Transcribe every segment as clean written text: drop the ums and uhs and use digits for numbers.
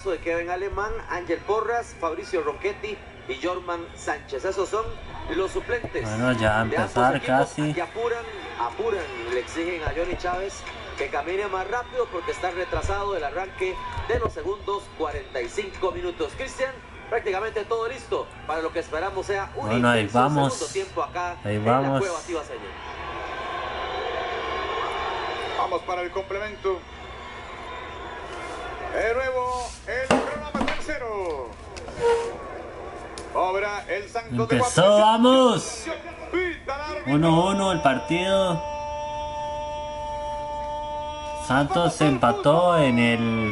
de Kevin Alemán, Ángel Porras, Fabricio Ronchetti y Jorman Sánchez. Esos son los suplentes. Bueno, ya empezar casi. Que apuran, le exigen a Johnny Chávez que camine más rápido porque está retrasado el arranque de los segundos 45 minutos. Cristian, prácticamente todo listo para lo que esperamos sea un intenso segundo tiempo acá en la Cueva Tibaseña. Vamos para el complemento. De nuevo, el cronómetro en cero. Obra el Santos. Empezó, vamos. 1-1 el partido. Santos se empató en el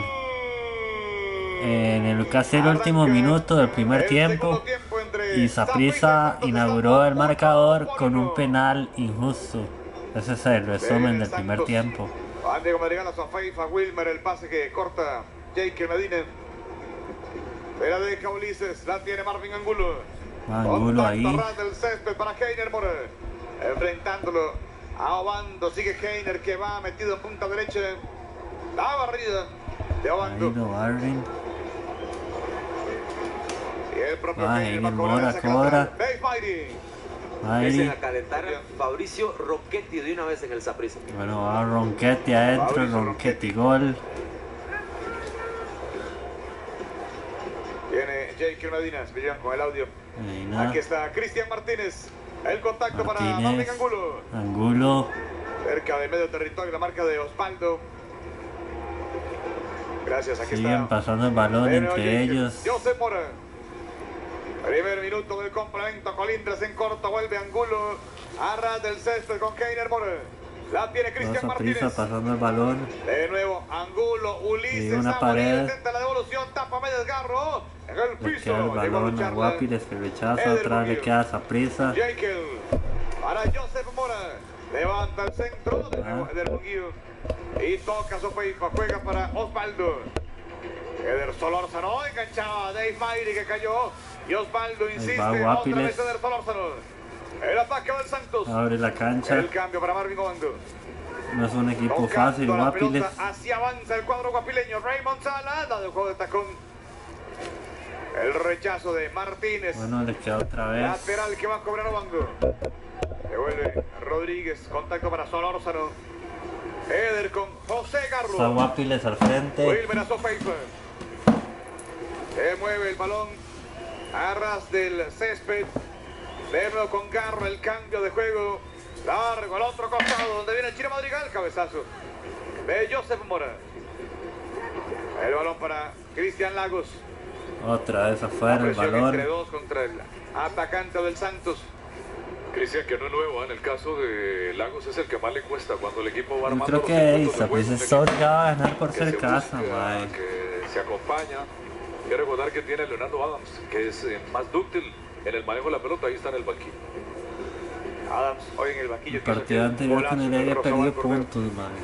casi el último minuto del primer tiempo. Y Saprissa inauguró el marcador con un penal injusto. Ese es el resumen del primer tiempo. Diego Madrigal a Sofeifa, Wilmer, el pase que corta Jake Medina. Se la deja Ulises, la tiene Marvin Angulo. Angulo ahí. Del césped para Heiner More. Enfrentándolo a Obando, sigue Heiner que va metido en punta derecha. La barrida de Obando. Y el propio Heiner va a cobrar esa cantada. Dave Mighty. Empiecen a calentar Fabricio Ronchetti de una vez en el Saprissa. Bueno, va Ronchetti adentro, Ronchetti gol. Viene Jake Medina, Villan con el audio. Aquí está Cristian Martínez. El contacto para Marvin Angulo. Angulo. Cerca del medio territorio, la marca de Osvaldo. Gracias, aquí siguen está. Pasando el balón entre ellos. Josep Mora. Primer minuto del complemento, Colindres en corto, vuelve Angulo, arras del césped con Heiner More. La tiene Cristian Martínez. Pasando el balón. De nuevo, Angulo, Ulises, una pared. Intenta la devolución, tapa medio desgarro. En el piso. El balón a Guapiles que rechaza, atrás le queda Saprissa. Jekyll para Josep Mora. Levanta el centro del Buguillo. Y toca Sofeifa, juega para Osvaldo. Eder Solórzano enganchaba a Dave Mighty que cayó. Y Osvaldo insiste, otra vez Eder Solórzano. El ataque del Santos. Abre la cancha. El cambio para Marvin Obando. No es un equipo fácil, Guapiles. Así avanza el cuadro guapileño. Raymond Sala, da de juego de tacón. El rechazo de Martínez. Bueno, le queda otra vez. Lateral que va a cobrar Obando. Devuelve Rodríguez, contacto para Solórzano. Eder con José Garro. Está Guapiles al frente. Wilmer a Sofeifa. Se mueve el balón. Arras del césped. De nuevo con Garro, el cambio de juego. Largo al otro costado, donde viene el Chino Madrigal. Cabezazo de Josep Mora. El balón para Cristian Lagos. Otra vez afuera el balón. Entre dos contra el atacante del Santos. Cristian, que no es nuevo, en el caso de Lagos es el que más le cuesta cuando el equipo va armando. Yo creo que Saprissa es obligado a ganar por ser casa, que se acompaña. Hay que recordar que tiene Leonardo Adams, que es más dúctil en el manejo de la pelota, ahí está en el banquillo. Adams hoy en el banquillo. El partido anterior con el había perdido puntos,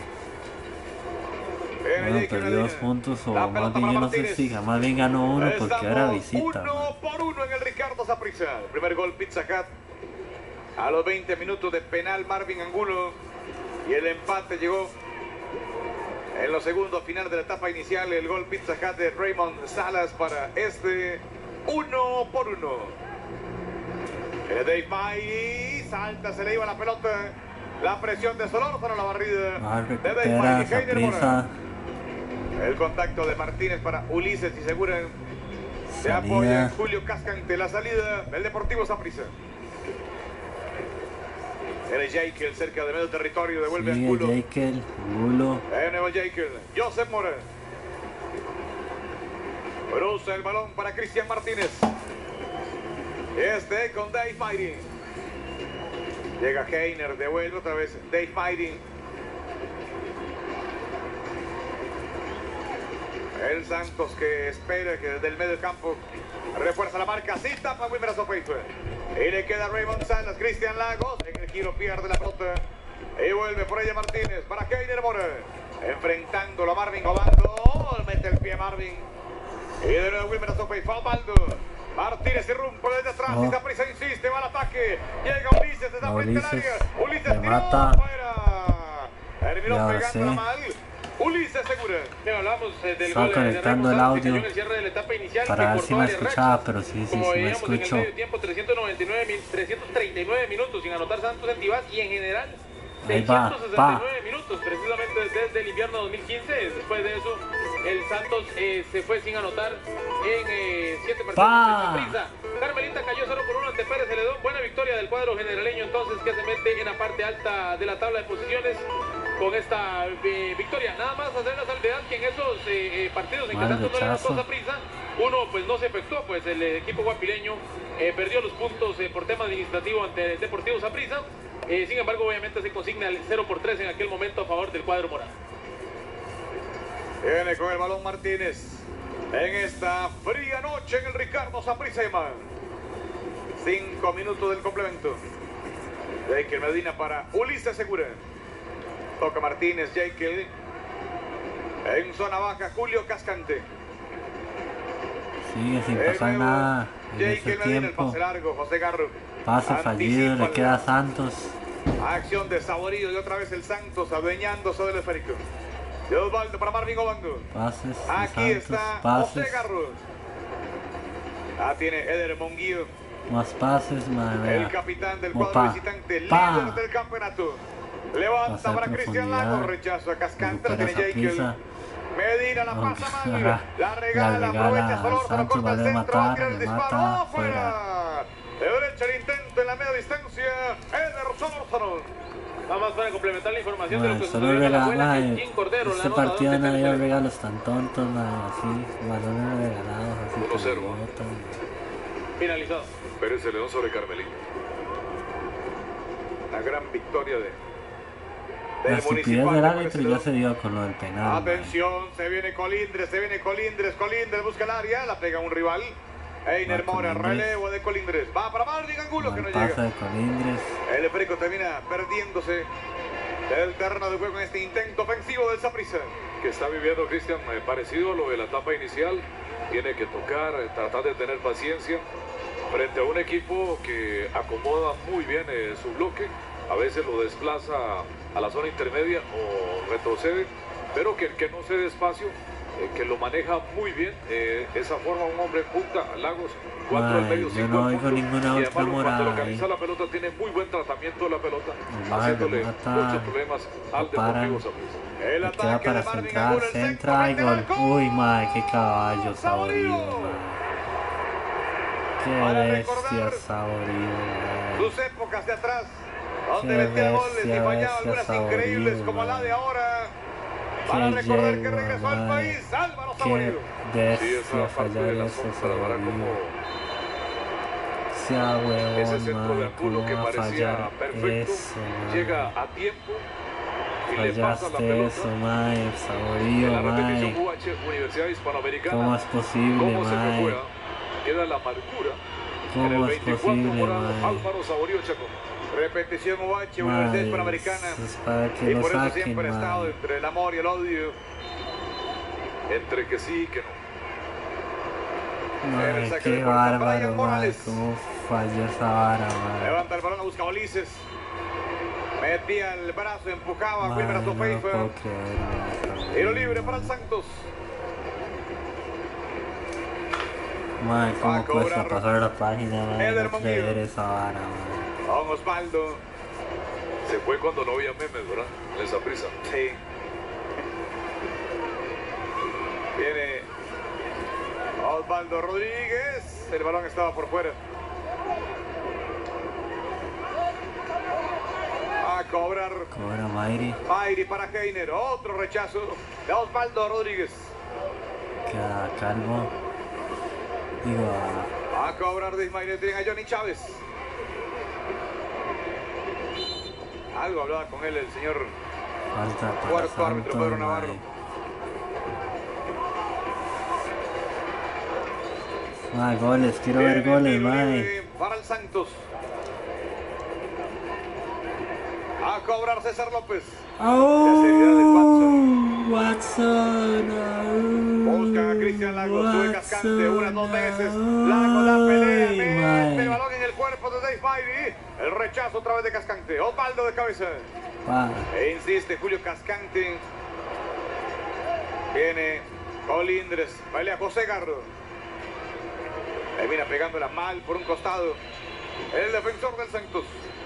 Bueno, perdió 2 puntos o más bien yo no sé si jamás bien ganó uno porque era visita. 1-1 en el Ricardo Saprissa. El primer gol Pizza Hut. A los 20 minutos de penal Marvin Angulo. Y el empate llegó en los segundos finales de la etapa inicial. El gol Pizza Hut de Raymond Salas para este 1-1. Dave Mighty salta, se le iba la pelota. La presión de Solórzano, la barrida de Dave Mighty. Heiner Mora. El contacto de Martínez para Ulises y Segura. Se apoya Julio Cascante. La salida del Deportivo Saprissa. Era Jekyll cerca de medio territorio. Devuelve Angulo. Angulo. De nuevo Jekyll. Josep Mora. Cruza el balón para Cristian Martínez. Este con Dave Mighty. Llega Heiner. Devuelve otra vez Dave Mighty. El Santos que espera que desde el medio campo refuerza la marca. Sí, tapa Wilmer a Sofeifa. Y le queda Raymond Salas. Cristian Lagos. En el giro pierde la pelota. Y vuelve por ella Martínez. Para Heiner Mora. Enfrentándolo a Marvin Obando. Mete el pie Marvin. Y de nuevo Wilmer a Sofeifa. Obando. Martínez irrumpe desde atrás. Y Saprissa insiste. Va al ataque. Llega Ulises. Está frente al área. Ulises tiró afuera. Terminó pegándola mal. Ulises Segura. Bien, hablamos del Estaba gol conectando de el audio en el cierre de la etapa inicial, para ver si me escuchaba, pero sí como me veíamos en el escucho. medio tiempo, 339 minutos sin anotar Santos en Tibás y en general Ahí va, 669 minutos, precisamente desde el invierno 2015. Después de eso, el Santos se fue sin anotar en 7 partidos. Carmelita cayó 0-1 ante Pérez Celedón. Buena victoria del cuadro generaleño entonces, que se mete en la parte alta de la tabla de posiciones con esta victoria. Nada más hacer la salvedad que en esos partidos en que Santos no le anotó Saprissa, uno pues no se efectuó, pues el equipo guapileño perdió los puntos por tema administrativo ante el Deportivo Saprissa. Sin embargo, obviamente se consigna el 0-3 en aquel momento a favor del cuadro morado. Viene con el balón Martínez en esta fría noche en el Ricardo Saprissa. 5 minutos del complemento. Jekyll Medina para Ulises Segura. Toca Martínez, Jekyll. En zona baja, Julio Cascante. Sigue sin pasar nada en ese Jekyll Medina, el tiempo. pase largo, José Garro. Pase fallido, le queda a Santos. Acción de Saborío y otra vez el Santos adueñándose del esférico. De Osvaldo para Marvin Obando. Pases de Aquí Santos, está pases. José Garro. Tiene Eder Monguillo. Más pases, madre. El capitán del cuadro visitante, líder del campeonato. Levanta para Cristian Lagos, rechazo a Cascante, la tiene Jekyll. Medina la pasa mal, la regala, aprovecha Solórzano, corta el centro, va a tirar el disparo, afuera. De derecha el intento en la media distancia, Eder Solórzano. Nada más para complementar la información Bueno, de lo que solo sucedió en la abuela, regala, Joaquín Cordero, este la partido no anotador de había Pérez. regalos tan tontos, así, balones regalados, así 1-0. como botan. Finalizado. Pérez Celedón sobre Carmelita. La gran victoria La del estupidez Municipal del de árbitro Pérez ya se dio con lo del penal. Atención, se viene Colindres, Colindres busca el área, la pega un rival. Einer Va Mora, Colindres. relevo de Colindres, va para Marvin Angulo que no El pase llega. de Colindres. El esférico termina perdiéndose del terreno de juego en este intento ofensivo del Saprissa. Que está viviendo Cristian parecido a lo de la etapa inicial. Tiene que tocar, tratar de tener paciencia frente a un equipo que acomoda muy bien su bloque. A veces lo desplaza a la zona intermedia o retrocede, pero que no cede espacio, que lo maneja muy bien. Esa forma un hombre punta, Lagos, 4 al medio, Yo 5 no al oigo fondo, ninguna y otra además morada cuando ahí. localiza la pelota tiene muy buen tratamiento de la pelota, Vale, haciéndole mata, muchos problemas al lo paran. Deportivo Saprissa. El Le queda ataque para de Marvin centrar, Angulo, el centra y centro, gol. frente al Uy, arco. madre, qué caballo Saborío. Saborío, madre. Qué Para bestia recordar Saborío, madre. sus épocas de atrás, donde Qué metía goles y bestia, fallaba bestia algunas Saborío, increíbles como la de ahora. Para Qué recordar que yegua, regresó al madre. país, Álvaro Qué Saborío. Sí, bestia esa parte fallar de la eso sombra, ¿verdad? Saborío. Como Sea ese huevón, centro de madre, Angulo cómo que va a parecía fallar perfecto, eso, llega madre. a tiempo y le pasa la Fallaste pelota. eso, madre, En Saborío, la repetición madre. UH Universidad Hispanoamericana. ¿Cómo es posible, ¿Cómo se me madre? juega? Queda la amargura en el ¿Cómo es 24 posible, morado madre? Álvaro Saborío Chacón. Repetición UH, Universidad Madre, Hispanoamericana. es para que Y lo por eso saquen, siempre ha estado madre. entre el amor y el odio. Entre que sí y que no. Madre, El saque qué de puerta, Brian bárbaro, madre. Morales. Cómo falló esa vara, madre. Levanta el balón, busca a Ulises. Metía el brazo, empujaba a Madre, Wilmer no lo Azofeifa. puedo creer, madre. Tiro libre para el Santos. Madre, Va a cómo cuesta cobrar pasar la página, madre. Eder No Monguillo. creer esa vara, madre. Don Osvaldo. Se fue cuando no había memes, ¿verdad? En esa prisa. Sí. Viene Osvaldo Rodríguez. El balón estaba por fuera. A cobrar Cobra Mayri. Mayri para Heiner. Otro rechazo de Osvaldo Rodríguez. Queda calvo. Digo, A cobrar de Ismael tienen a Johnny Chávez. Algo hablaba con él el señor falta para cuarto árbitro Santos, Pedro Navarro. Madre, goles, quiero ver Viene goles, tiro madre. libre para el Santos. A cobrar César López. Watson. Buscan a Cristian Lagos, sube Cascante, una, dos veces. Lagos la pelea, mete el balón en el cuerpo de Dave Mayri. El rechazo otra vez de Cascante. Osvaldo de cabeza. E insiste Julio Cascante. Viene Colindres, pelea José Garro. Termina pegándola mal por un costado. El defensor del Santos.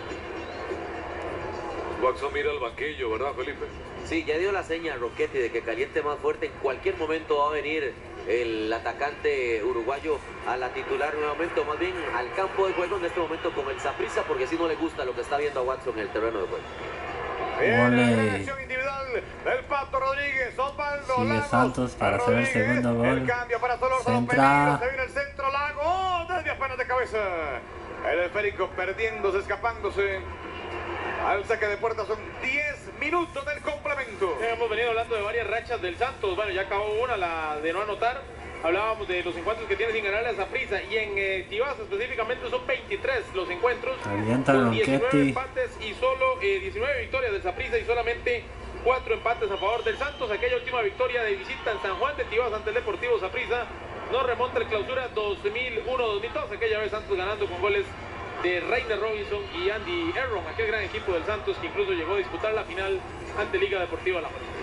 Watson mira al banquillo, ¿verdad, Felipe? Sí, ya dio la seña a Ronchetti de que caliente más fuerte. En cualquier momento va a venir el atacante uruguayo a la titular nuevamente, o más bien al campo de juego en este momento con el Saprissa, porque si no le gusta lo que está viendo a Watson en el terreno de juego. Viene la reacción individual del Pato Rodríguez. Osvaldo Sigue Lagos. Santos para hacer el segundo gol. El cambio para Solórzano. Centra. Se viene el centro. Lagos desde apenas de cabeza. El esférico perdiéndose, escapándose. Al saque de puerta son 10 minutos del complemento. Hemos venido hablando de varias rachas del Santos. Bueno, ya acabó una, la de no anotar. Hablábamos de los encuentros que tiene sin ganarle a Saprissa. Y en Tibás específicamente son 23 los encuentros. Alienta Con 19 Ronchetti. empates y solo 19 victorias del Saprissa y solamente 4 empates a favor del Santos. Aquella última victoria de visita en San Juan de Tibás ante el Deportivo Saprissa nos remonta el clausura 2001-2002. Aquella vez Santos ganando con goles de Reiner Robinson y Andy Erron, aquel gran equipo del Santos que incluso llegó a disputar la final ante Liga Deportiva La Paz.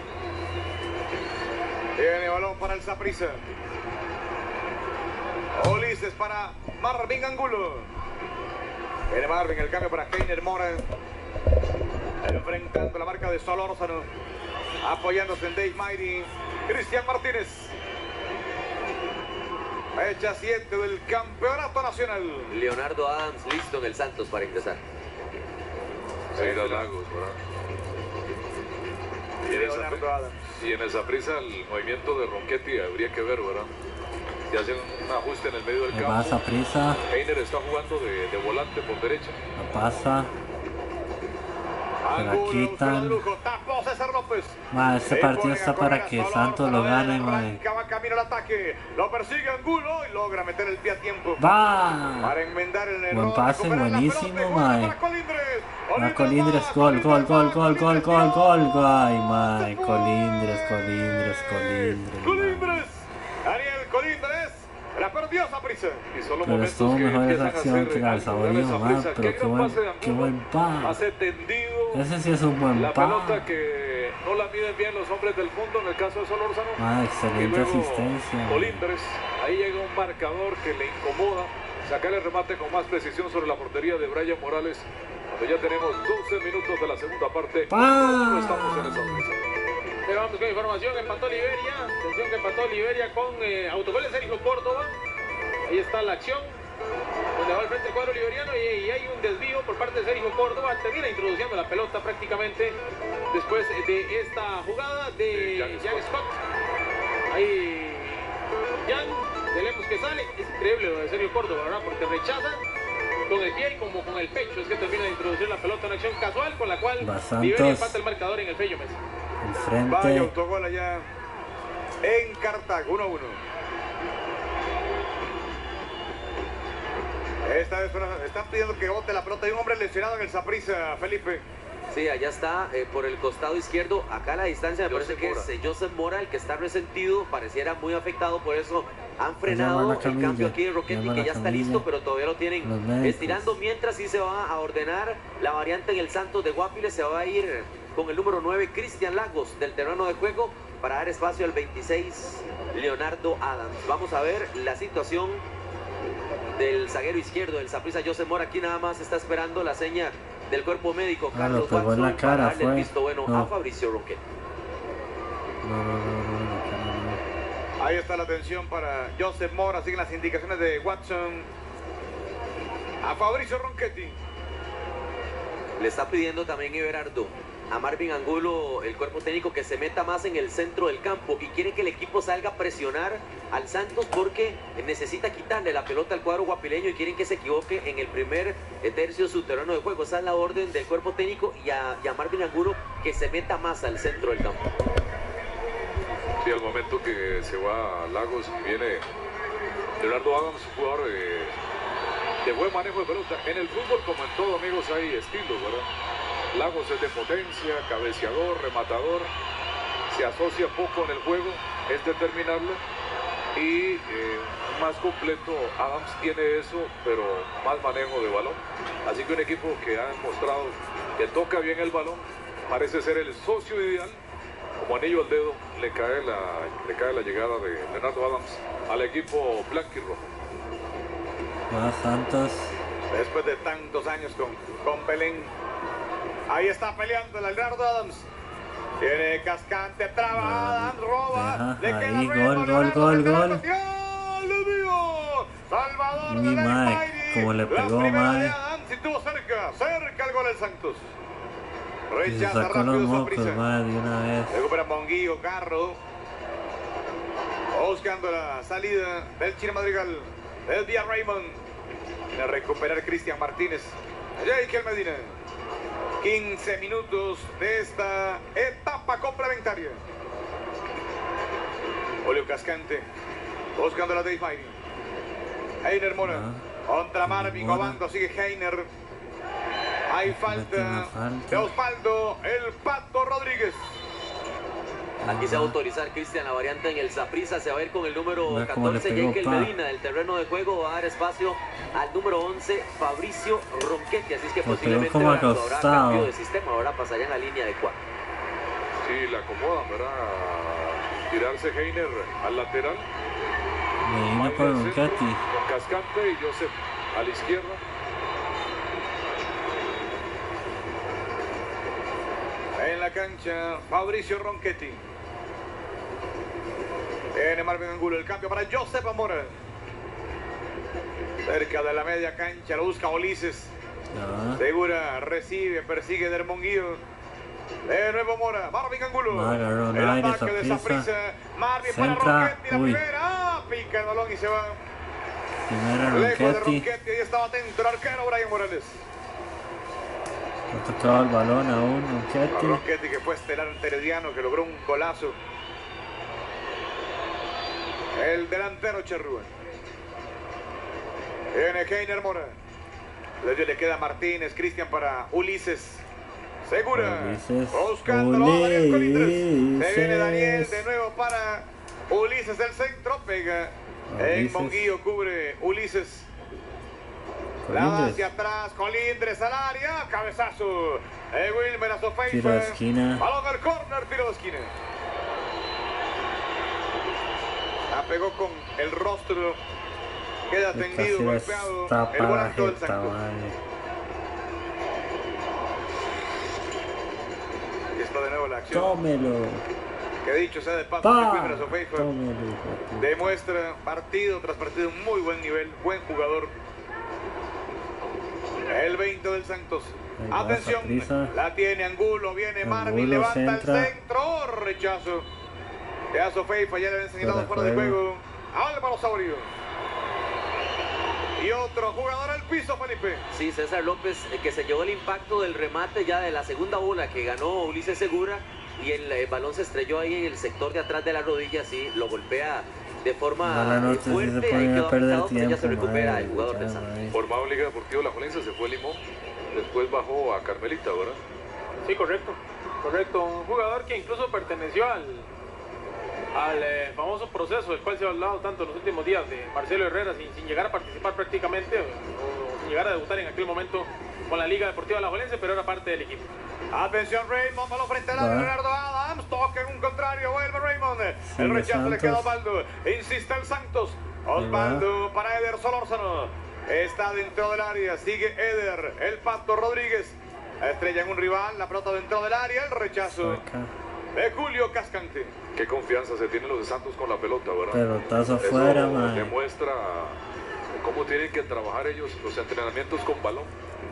Tiene balón para el Saprissa. Ulises para Marvin Angulo. Viene Marvin, el cambio para Keiner Mora. Enfrentando la marca de Solórzano. Apoyándose en Dave Mighty. Cristian Martínez. Fecha 7 del Campeonato Nacional. Leonardo Adams listo en el Santos para ingresar. Seguirá Lagos, ¿verdad? Leonardo Adams. Y en esa prisa el movimiento de Ronchetti habría que ver, ¿verdad? Si hacen un ajuste en el medio del Le va a campo. Saprissa. Heiner está jugando de volante por derecha. La pasa. Se la quitan. Tapó César López. Ma, este partido está para que Santos lo gane, ma. Arranca, va camino al ataque. Lo persigue Angulo y logra meter el pie a tiempo. ¡Va! Para enmendar el error. Buen pase, recuperar la buenísimo, pelota y ma. juega para Colindres. Va Colindres, gol, gol, gol, gol, gol, gol, gol. Ay, ma. Colindres, Colindres, Colindres. Colindres. Ariel Colindres. La perdió Saprissa. Y solo Pero momentos estuvo que mejor esa empiezan a acción hacer que la del Saborío, esa ma. prisa. Pero Qué gran pase de qué Angulo. buen pa. Hace tendido. Ese sí es un buen La pa. pelota que no la miden bien los hombres del fondo en el caso de Solórzano. Ma, Y excelente luego asistencia. Colindres, ahí llega un marcador que le incomoda. Sacar el remate con más precisión sobre la portería de Brian Morales. Cuando ya tenemos 12 minutos de la segunda parte. No estamos en esa prisa. Vamos con información, empató Liberia. Atención que empató Liberia con autogol de Sergio Córdoba. Ahí está la acción, donde va al frente el cuadro liberiano y hay un desvío por parte de Sergio Córdoba. Termina introduciendo la pelota prácticamente después de esta jugada de Jan Scott. Ahí Jan, velemos que sale. Es increíble lo de Sergio Córdoba, ¿verdad? Porque rechaza con el pie y como con el pecho. Es que termina de introducir la pelota en acción casual con la cual Liberia empata el marcador en el Fello Mesa. Enfrente. Vaya autogol allá en Cartago, 1-1. Esta vez están pidiendo que bote la pelota. Hay un hombre lesionado en el Saprissa, Felipe. Sí, allá está por el costado izquierdo. Acá a la distancia me parece que es Joseph Mora el que está resentido. Pareciera muy afectado, por eso han frenado el cambio aquí de Ronchetti, que ya está listo, pero todavía lo tienen estirando. Mientras sí se va a ordenar la variante en el Santos de Guapiles. Se va a ir con el número 9, Cristian Lagos, del terreno de juego, para dar espacio al 26, Leonardo Adams. Vamos a ver la situación del zaguero izquierdo del Saprissa, Joseph Mora. Aquí nada más está esperando la seña del cuerpo médico, Carlos pegó en la Watson, cara, para darle el fue. visto bueno No. a Fabricio Ronchetti. No. Ahí está la atención para Joseph Mora. Siguen las indicaciones de Watson a Fabricio Ronchetti. Le está pidiendo también Everardo a Marvin Angulo, el cuerpo técnico, que se meta más en el centro del campo y quiere que el equipo salga a presionar al Santos porque necesita quitarle la pelota al cuadro guapileño y quieren que se equivoque en el primer tercio de su terreno de juego. Esa es la orden del cuerpo técnico y a Marvin Angulo que se meta más al centro del campo. Sí, al momento que se va a Lagos viene Leonardo Adams, jugador de buen manejo de pelota. En el fútbol, como en todo, amigos, hay estilos, ¿verdad? Lagos es de potencia, cabeceador, rematador, se asocia poco en el juego, es determinarlo y más completo. Adams tiene eso, pero más manejo de balón. Así que un equipo que ha demostrado que toca bien el balón, parece ser el socio ideal como anillo al dedo, le cae la llegada de Leonardo Adams al equipo blanquirrojo. Va Santos. Después de tantos años con Belén. Ahí está peleando el Leonardo Adams. Tiene Cascante, traba, Adams, roba. Le queda ahí, Raymond, gol. ¡Dios mío! Salvador Mi de mae, como le pegó, la primera mae. de Adams y tuvo cerca el gol del Santos. Y se Rechaza sacó los rápido mocos, Saprissa. mae, de una vez. Recupera Monguillo, Carro. Buscando la salida del Chino Madrigal. El día Raymond. De recuperar Cristian Martínez. Jekyll Medina. 15 minutos de esta etapa complementaria. Julio Cascante. Buscando la Dave Mighty. Heiner Mora. Contra Marvin Obando. Sigue Heiner. Hay falta de Osvaldo, el Pato Rodríguez. Aquí se va a autorizar, Cristian, la variante en el Saprissa. Se va a ir con el número Mira cómo le 14, pegó, Jekyll pa. Medina, del terreno de juego. Va a dar espacio al número 11, Fabricio Ronchetti. Así es que pegó posiblemente como habrá acostado. cambio de sistema. Ahora pasaría en la línea de 4. Sí, la acomodan, ¿verdad? Tirarse Heiner al lateral. Medina por Ronchetti. Con Cascante y Joseph a la izquierda. En la cancha, Fabricio Ronchetti. Viene Marvin Angulo, el cambio para Joseph Amora. Cerca de la media cancha, lo busca Ulises. Ya. Segura, recibe, persigue Dermonguillo. De nuevo Mora, Marvin Angulo. Agarró El aire, ataque de Saprissa. Saprissa. Marvin para Centra. Ronchetti, la Uy. primera. Pica el balón y se va. Primera Lejos de Ronchetti. Ronchetti, ahí estaba atento el arquero Brian Morales. No tocaba el balón aún, Ronchetti. Ronchetti, que fue estelar ante Herediano, que logró un golazo. El delantero Charrúa. Viene Heiner Mora. Le queda Martínez, Cristian para Ulises. Segura. Ulises. Buscándolo a Daniel Colindres. Se viene Daniel Ulises. de nuevo para Ulises del centro. Pega en Ulises. Monguillo, cubre Ulises. La da Colindres. hacia atrás, Colindres al área, cabezazo. Wilmer a Sofeifa. Tiro de esquina. Balón al córner, tiro de esquina. La pegó con el rostro. Queda tendido, Casi golpeado. está El para volante del jeta, Santos. madre. Y está de nuevo la acción. Tómelo. Que dicho sea de paso, Pa. Wilmer a Sofeifa Tómelo, hijo de puta. demuestra partido tras partido un muy buen nivel, buen jugador. El 20 del Santos. Ahí va Atención, Saprissa. la tiene Angulo, viene Marvin, Angulo levanta centra. el centro, rechazo. Ya Sofeifa ya le habían señalado Fuera fuera de de juego. Álvaro Saurio. Y otro jugador al piso, Felipe. Sí, César López, que se llevó el impacto del remate ya de la segunda bola que ganó Ulises Segura. Y el balón se estrelló ahí en el sector de atrás de la rodilla, sí, lo golpea de forma Mala noche, sí fuerte. se Ahí pone quedó a perder afectado, pero ya se tiempo, recupera madre, el jugador del ya, Santos. madre. Formado en Liga Deportiva La Juelense, se fue a Limón. Después bajó a Carmelita, ¿verdad? Sí, correcto. Correcto. Un jugador que incluso perteneció al famoso proceso del cual se ha hablado tanto en los últimos días de Marcelo Herrera sin llegar a participar prácticamente o sin llegar a debutar en aquel momento con la Liga Deportiva Alajuelense, pero era parte del equipo. Atención, Raymond, balón frente al área, Leonardo Adams, toca en un contrario, vuelve Raymond. Sí, El rechazo le queda a Santos. Osvaldo, insiste el Santos. Osvaldo para Eder Solórzano. Está dentro del área, sigue Eder, el Pato Rodríguez. Estrella en un rival, la pelota dentro del área, el rechazo Saca. de Julio Cascante. Qué confianza se tienen los de Santos con la pelota, ¿verdad? Pelotazo Eso afuera, madre. demuestra cómo tienen que trabajar ellos los entrenamientos con balón.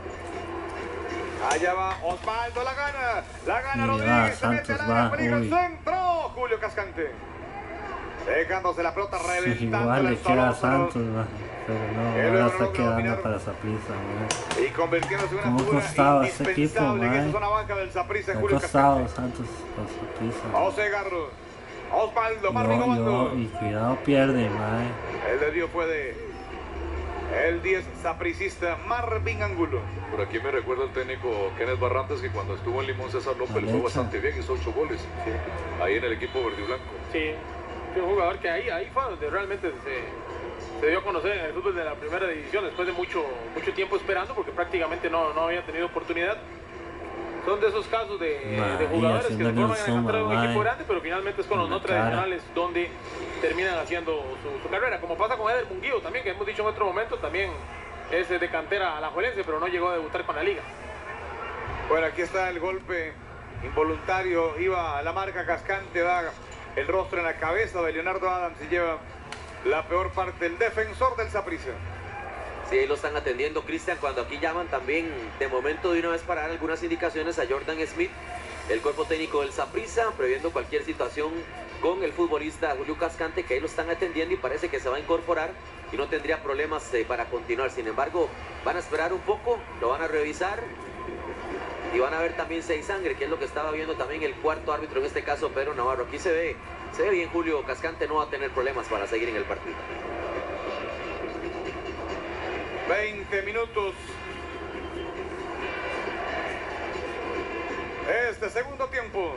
Allá va Osvaldo, la gana Y va, Rodríguez, se mete Santos al área, va, peligro el uy. centro, Julio Cascante. Dejándose la pelota, reventando Igual el le queda a Solórzano. Santos, ma. Pero no, El ahora Euro está logra quedando dominar. para Saprissa, ma. Y convirtiéndose en una ¿Cómo figura costaba ese equipo, indispensable en mae? esa zona baja del Saprissa, Ha Julio costado Cascante. Santos con Saprissa. José Garro, Osvaldo, Marvin Yo, Obando. y cuidado pierde, mae. El desvío fue de el 10 sapricista Marvin Angulo. Por aquí me recuerda el técnico Kenneth Barrantes, que cuando estuvo en Limón, César López le fue Alexa. bastante bien, hizo 8 goles ahí en el equipo verde y blanco. Sí, fue un jugador que ahí fue donde realmente se dio a conocer en el fútbol de la primera división después de mucho tiempo esperando porque prácticamente no había tenido oportunidad. Son de esos casos de jugadores que se forman en la cantera de un equipo grande, pero finalmente es con los no tradicionales donde terminan haciendo su carrera. Como pasa con Eder Munguío también, que hemos dicho en otro momento, también es de cantera alajuelense, pero no llegó a debutar con la liga. Bueno, aquí está el golpe involuntario, iba a la marca Cascante, da el rostro en la cabeza de Leonardo Adams y lleva la peor parte, el defensor del Saprissa. Sí, ahí lo están atendiendo, Cristian, cuando aquí llaman también de momento de una vez para dar algunas indicaciones a Jordan Smith, el cuerpo técnico del Saprissa, previendo cualquier situación con el futbolista Julio Cascante, que ahí lo están atendiendo y parece que se va a incorporar y no tendría problemas para continuar. Sin embargo, van a esperar un poco, lo van a revisar y van a ver también si hay sangre, que es lo que estaba viendo también el cuarto árbitro, en este caso Pedro Navarro. Aquí se ve bien Julio Cascante, no va a tener problemas para seguir en el partido. 20 minutos. Este segundo tiempo.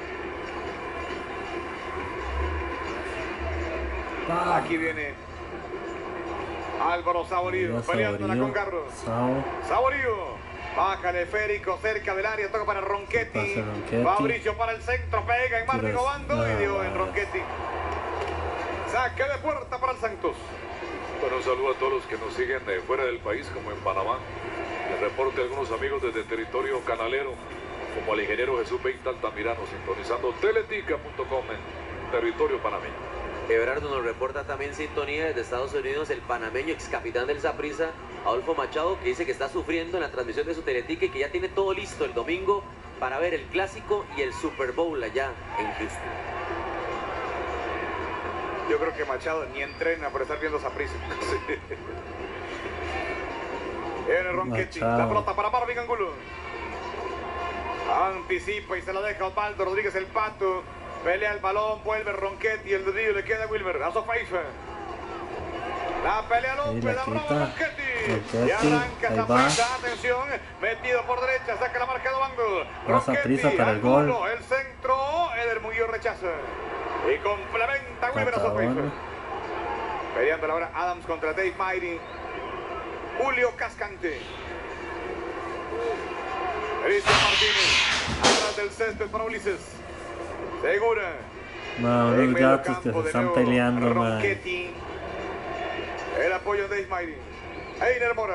Aquí viene Álvaro Saborío peleándola con Carlos. Saborío. Bájale Férico cerca del área, toca para Ronchetti. Fabricio para el centro, pega en Marvin Obando y dio en Ronchetti. Saque de puerta para el Santos. Bueno, un saludo a todos los que nos siguen fuera del país, como en Panamá. Les reporte a algunos amigos desde territorio canalero, como el ingeniero Jesús Beita Altamirano, sintonizando teletica.com en territorio panameño. Everardo nos reporta también sintonía desde Estados Unidos el panameño ex capitán del Saprissa, Adolfo Machado, que dice que está sufriendo en la transmisión de su Teletica y que ya tiene todo listo el domingo para ver el Clásico y el Super Bowl allá en Houston. Yo creo que Machado ni entrena por estar viendo Saprissa. Sí. Viene Ronchetti, la pelota para Marvin Angulo. Anticipa y se la deja Osvaldo Rodríguez el Pato. Pelea el balón, vuelve Ronchetti, el dedillo le queda a Wilmer, a Sofaifa. La pelea López, la brava Ronchetti. Y arranca Sofaifa, atención, metido por derecha, saca la marca de Obando. Ronchetti, para el gol. El centro, Eder Munguío rechaza. Y complementa Wilmer a Sofaifa. Peleando ahora Adams contra Dave Mighty. Julio Cascante. Cristian Martínez, atrás del césped para Ulises. Segura. Unos gatos que se están peleando, Ronchetti. El apoyo de Ismaili. Einer Mora.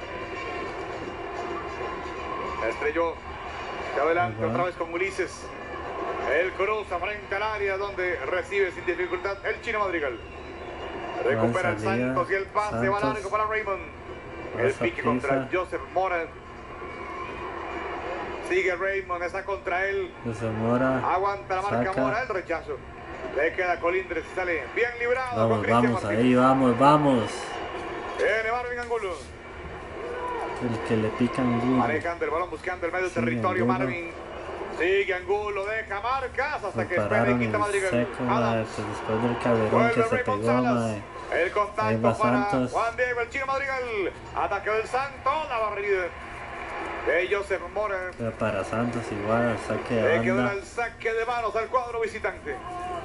Estrelló. Se adelanta otra vez con Ulises. El cruza frente al área donde recibe sin dificultad el Chino Madrigal. Recupera el Santos y el pase va largo para Raymond. El pique contra Joseph Mora. Sigue Raymond, está contra él. Aguanta la marca Mora, el rechazo. Le queda Colindres, sale bien librado. Vamos, vamos, ahí vamos, vamos. Viene Marvin Angulo. El que le pica Angulo. Manejando el balón, buscando el medio territorio. Angulo. Marvin. Sigue Angulo, deja marcas hasta que espera y quita Madrigal. Después del caberón que se pegó, madre. El contacto para Juan Diego, el Chino Madrigal. Ataque del Santos, la barrida de Joseph Mora. Pero para Santos igual, el saque de banda. Queda el saque de manos al cuadro visitante.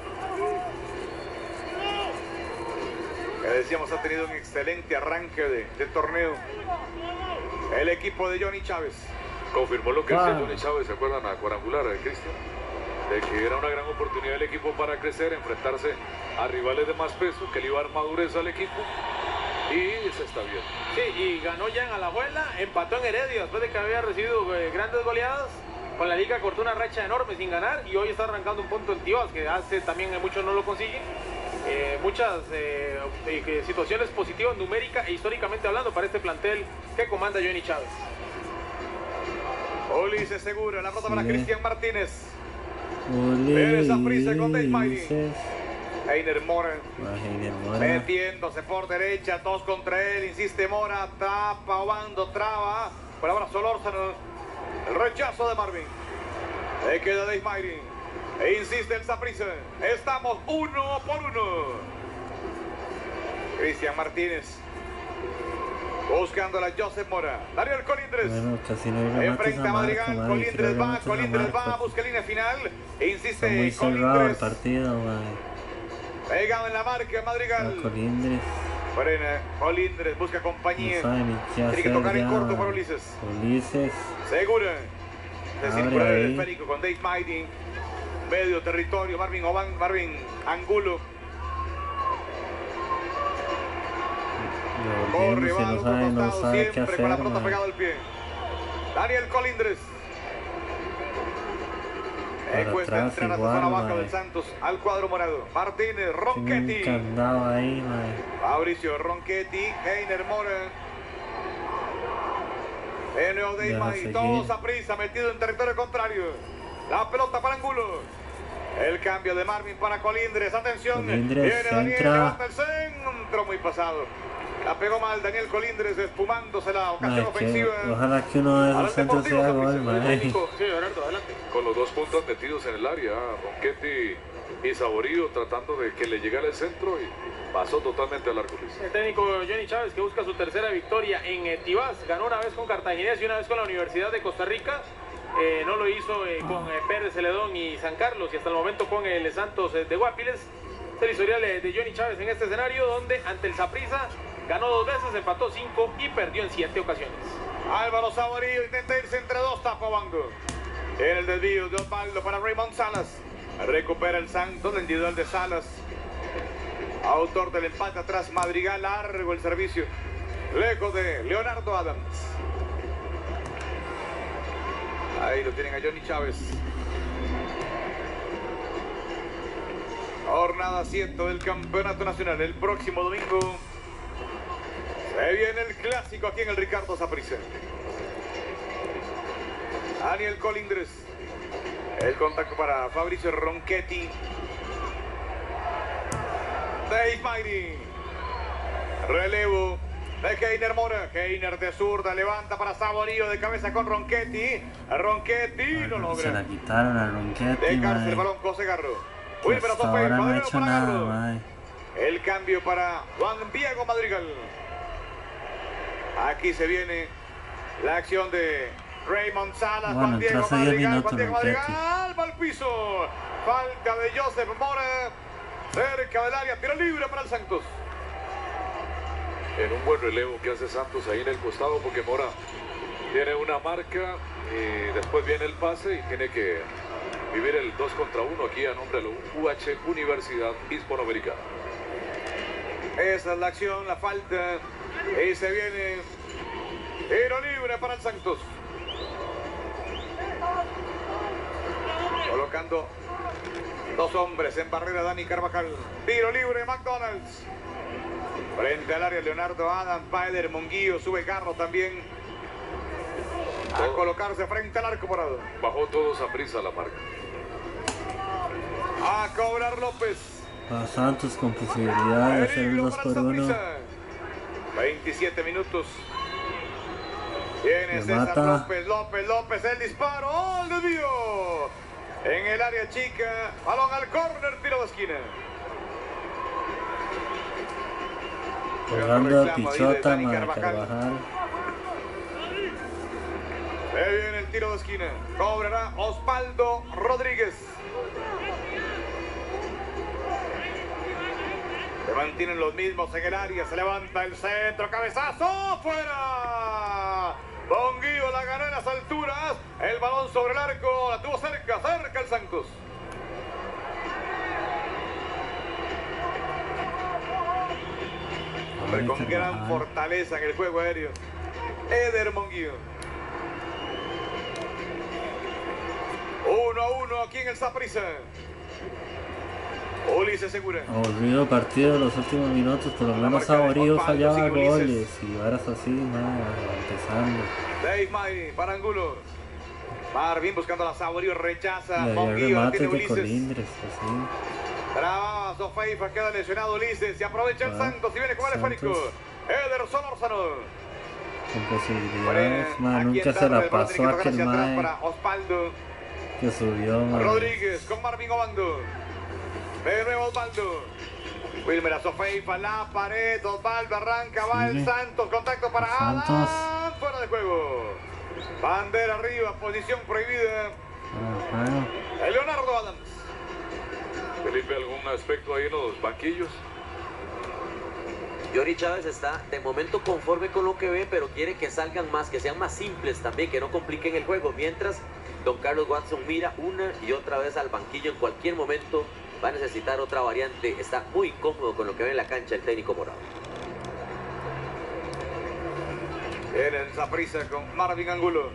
Que decíamos, ha tenido un excelente arranque de torneo el equipo de Johnny Chávez. Confirmó lo que decía Johnny Chávez, ¿se acuerdan? A cuadrangular, Cristian, de que era una gran oportunidad del equipo para crecer, enfrentarse a rivales de más peso, que le iba a dar madurez al equipo. Y se está bien. Sí, y ganó ya en Alajuela, empató en Heredia después de que había recibido grandes goleadas. Con la liga cortó una racha enorme sin ganar y hoy está arrancando un punto en Tibás, que hace también muchos no lo consiguen. Muchas situaciones positivas numérica e históricamente hablando para este plantel que comanda Johnny Chávez. Ulises Segura, la pelota para Cristian Martínez. Ulises Saprissa con Dave Mighty. Einer Mora. Metiéndose por derecha, dos contra él, insiste Mora, tapa, Obando, traba. Por ahora Solórzano, el rechazo de Marvin. Le queda Dave Mighty. E insiste el Saprissa. Estamos 1-1. Cristian Martínez. Buscándola Joseph Mora. Daniel Colindres. Bueno, casi no enfrenta a Madrigal. Colindres va, busca línea final. E insiste muy Colindres. El partido, pegado en la marca Madrigal. Colindres. Frena, Colindres busca compañía. Tiene que tocar en corto para Ulises. Ulises. Segura. de circular el esférico con Dave Mighty. Medio territorio, Marvin Angulo. Corre, va al otro costado, siempre con la pelota pegada al pie. Daniel Colindres. Cuesta entrar a la zona baja del Santos al cuadro morado. Martínez, Ronchetti. Ahí, Fabricio Ronchetti, Heiner Mora. Eneo Deimay, todos a prisa, metido en territorio contrario. La pelota para Angulo. El cambio de Marvin para Colindres. Atención, viene Daniel, levanta el centro, muy pasado. La pegó mal Daniel Colindres, esfumándose la ocasión ofensiva. Ojalá que uno de esos centros sea gol, Con los 2 puntos metidos en el área, Ronchetti y Saborío tratando de que le llegara el centro y pasó totalmente al arco. El técnico Johnny Chávez, que busca su tercera victoria en Tibás, ganó una vez con Cartaginés y una vez con la Universidad de Costa Rica. No lo hizo con Pérez Celedón y San Carlos, y hasta el momento con el Santos de Guapiles. Es el historial de Johnny Chávez en este escenario, donde ante el Saprissa ganó 2 veces, empató 5 y perdió en 7 ocasiones. Álvaro Saborío intenta irse entre 2, tapa Bango. En el desvío de Osvaldo para Raymond Salas. Recupera el Santos, la individual de Salas. Autor del empate atrás, Madrigal, largo el servicio. Lejos de Leonardo Adams. Ahí lo tienen a Johnny Chávez. Jornada 7 del Campeonato Nacional. El próximo domingo se viene el clásico aquí en el Ricardo Saprissa. Daniel Colindres. El contacto para Fabricio Ronchetti. Dave Mighty. Relevo de Heiner Mora. Heiner de zurda, levanta para Saborío, de cabeza con Ronchetti. Ronchetti lo logra. Se la quitaron a Ronchetti. De cárcel el balón, José Garro. Hasta ahora no ha hecho nada, el cambio para Juan Diego Madrigal. Aquí se viene la acción de Raymond Salas. Bueno, Juan Diego Madrigal, Juan Diego Madrigal va al piso. Falta de Joseph Mora. Cerca del área, tiro libre para el Santos. En un buen relevo que hace Santos ahí en el costado, porque Mora tiene una marca y después viene el pase y tiene que vivir el 2 contra 1 aquí a nombre de la UH Universidad Hispanoamericana. Esa es la acción, la falta. Y se viene tiro libre para el Santos. Colocando 2 hombres en barrera, Dani Carvajal. Tiro libre, McDonald's. Frente al área, Leonardo Adam, Paeder Monguillo, sube Garro también. A colocarse frente al arco morado. Bajó todo Saprissa la marca. A cobrar López. A Santos con posibilidad de hacer el 2 por 1. 27 minutos. Viene César López, el disparo. ¡Oh, el desvío! En el área chica, balón al córner, tiro de esquina. Jugando a Pichota, Carvajal. Se viene el tiro de esquina. Cobrará Osvaldo Rodríguez. Se mantienen los mismos en el área. Se levanta el centro. Cabezazo. ¡Fuera! Monguillo la ganó en las alturas. El balón sobre el arco. La tuvo cerca el Santos. Con gran fortaleza en el juego aéreo. Eder Monguillo. 1-1 aquí en el Saprissa. Ulises Segura. Aburrido partido de los últimos minutos, por lo menos Saborío fallaba goles y ahora es así, empezando. Dave Mighty para Angulo. Marvin buscando la Saborío, rechaza. Y Monguillo, remate tiene de Ulises. Colindres, así. Trababa Sofeifa, queda lesionado Ulises. Y aprovecha el Santos y viene con el esférico. Ederson Orzano. Con posibilidades, nunca se la pasó a aquel mae para Osvaldo que subió, Rodríguez con Marvin Obando. De nuevo Osvaldo. Wilmer a Sofeifa, la pared. Osvaldo arranca, va el Santos. Contacto para Santos. Adam. Fuera de juego. Bandera arriba, posición prohibida. Leonardo Adams. Felipe, ¿algún aspecto ahí en los banquillos? Johnny Chávez está de momento conforme con lo que ve, pero quiere que salgan más, que sean más simples también, que no compliquen el juego. Mientras don Carlos Watson mira una y otra vez al banquillo. En cualquier momento va a necesitar otra variante. Está muy cómodo con lo que ve en la cancha el técnico morado. Viene el Saprissa con Marvin Angulo.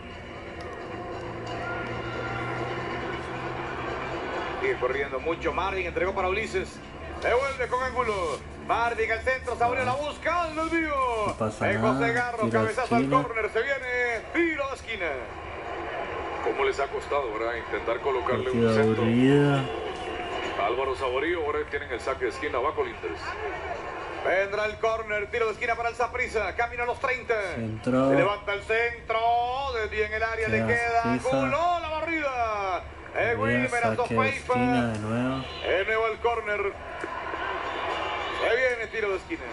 Sigue corriendo mucho Marvin, entregó para Ulises. Devuelve con Angulo. Marvin al centro, Saborío la busca, el desvío. No pasa de nada, José Garro, tiro de cabezazo al esquina. córner, se viene, tiro de esquina. ¿Cómo les ha costado, verdad? Intentar colocarle Partido un centro aburrido. a Álvaro Saborío. Ahora tienen el saque de esquina, va con Lindes. Vendrá el córner, tiro de esquina para el Saprissa, camino a los 30. Centro. Se levanta el centro, desde en el área le queda Saprissa. Angulo, la barrida. Wilmer, Wilmer a saque de esquina de nuevo. De nuevo el córner. Se viene tiro de esquina.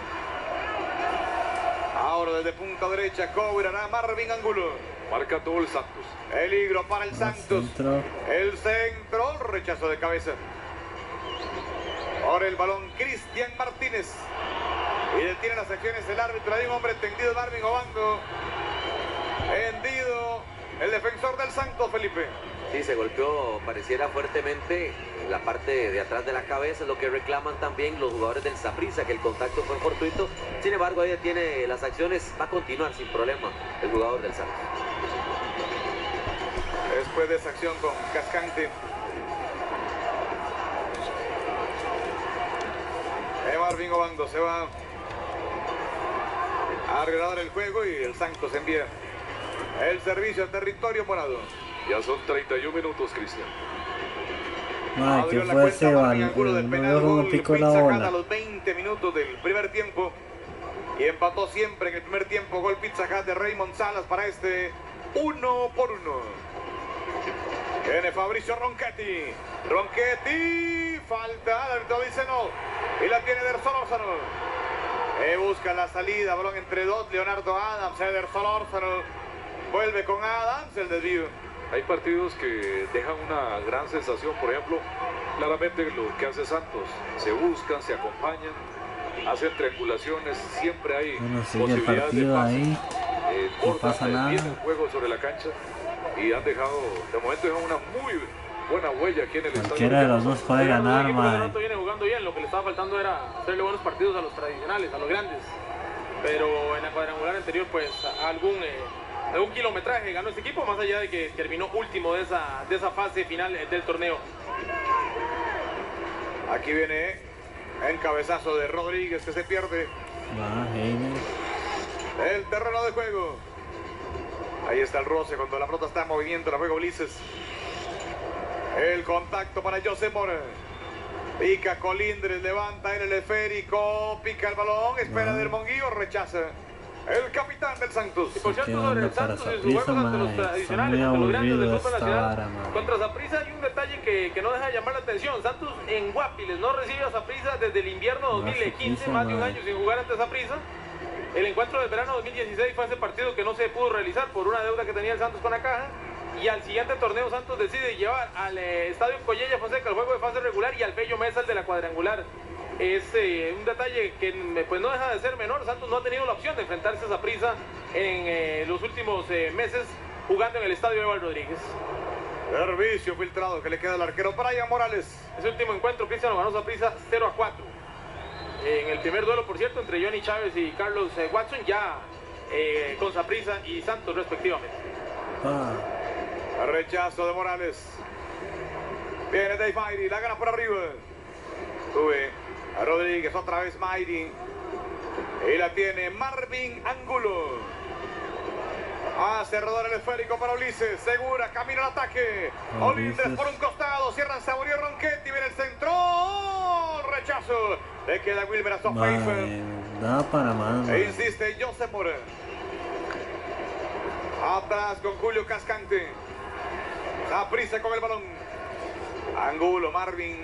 Ahora desde punta derecha cobrará Marvin Angulo. Marca todo el Santos. Peligro para el Santos. Centro. El centro, rechazo de cabeza. Ahora el balón Cristian Martínez. Y detiene las acciones el árbitro. Hay un hombre tendido, Marvin Obando. Tendido el defensor del Santos, Felipe. Sí, se golpeó, pareciera fuertemente la parte de atrás de la cabeza, es lo que reclaman también los jugadores del Saprissa, que el contacto fue fortuito. Sin embargo, ahí detiene las acciones, va a continuar sin problema el jugador del Santos. Después de esa acción con Cascante. Marvin Obando se va a arreglar el juego y el Santos envía el servicio a territorio morado. Ya son 31 minutos, Cristian. Ay, ¿qué Abrió la fue cuenta ese Marvin balón? Angulo del No penal, veo cómo gol picó la Pizza Hut bola. a los 20 minutos del primer tiempo. Y empató siempre en el primer tiempo. Gol Pizza Hut de Raymond Salas para este 1-1. Viene Fabricio Ronchetti. Ronchetti. Falta. El árbitro dice no. Y la tiene Ederson Solórzano. Busca la salida. Balón entre dos. Leonardo Adams. Ederson Solórzano. Vuelve con Adams. El desvío. Hay partidos que dejan una gran sensación. Por ejemplo, claramente lo que hace Santos. Se buscan, se acompañan, hacen triangulaciones. Siempre hay Bueno, sigue el posibilidades de partido pase. ahí. No pasa nada. Bien el juego sobre la cancha. Y han dejado, de momento, dejan una muy buena huella aquí en el estadio. Cualquiera de los dos puede ganar, El man. equipo viene jugando bien, lo que le estaba faltando era hacerle buenos partidos a los tradicionales, a los grandes. Pero en la cuadrangular anterior, pues algún kilometraje ganó este equipo, más allá de que terminó último de esa fase final del torneo. Aquí viene el cabezazo de Rodríguez que se pierde Va, Heiner. el terreno de juego. Ahí está el roce cuando la pelota está en movimiento, la juega Ulises. El contacto para José Mora. Pica Colindres, levanta en el esférico, pica el balón, espera del Monguillo, rechaza. El capitán del Santos. Y por cierto, sobre el Santos y sus Saprissa, juegos ante los man. tradicionales, Está ante muy los grandes del aburrido fútbol esta nacional. vara, man. Contra Saprissa hay un detalle que no deja de llamar la atención. Santos en Guapiles no recibe a Saprissa desde el invierno 2015, Saprissa, más de un man. año sin jugar ante Saprissa. El encuentro del verano 2016 fue ese partido que no se pudo realizar por una deuda que tenía el Santos con la caja. Y al siguiente torneo Santos decide llevar al Estadio Collella Fonseca el juego de fase regular y al Fello Mesa el de la cuadrangular. Es un detalle que pues no deja de ser menor. Santos no ha tenido la opción de enfrentarse a Saprissa en los últimos meses jugando en el Estadio Eval Rodríguez. Servicio filtrado que le queda al arquero Brian Morales. Ese último encuentro, Cristian, lo ganó Saprissa 0-4. En el primer duelo, por cierto, entre Johnny Chávez y Carlos Watson, ya con Saprissa y Santos respectivamente. Rechazo de Morales. Viene Dave Mayri, la gana por arriba. Sube a Rodríguez, otra vez Mayri. Y la tiene Marvin Angulo. Hace rodar el esférico para Ulises. Segura, camino al ataque. Ulises por un costado. Cierran Saborío Ronchetti. Viene el centro. Rechazo. Le queda Wilmer a Sofeifer. Da para más. E insiste Joseph Mora. Atrás con Julio Cascante. Saprissa con el balón. Angulo, Marvin.